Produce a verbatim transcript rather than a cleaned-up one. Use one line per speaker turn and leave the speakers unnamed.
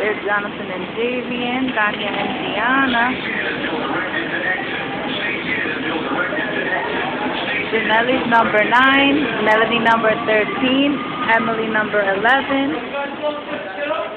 Peter, Jonathan, and Javian. Tanya and Gianna. Janelle's number nine. Melody number thirteen. Emily number eleven.